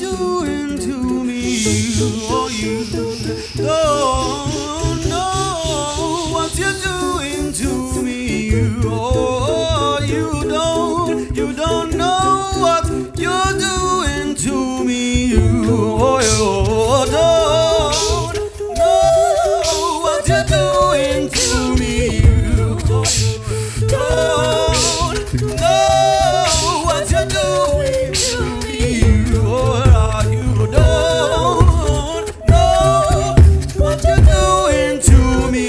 doing to me? Oh, you don't know what you're doing to me. Oh, you don't know what you're doing to me. Oh, you don't know what you're doing to me. Don't know what you're doing to me. Oh, you don't know what you're doing to me.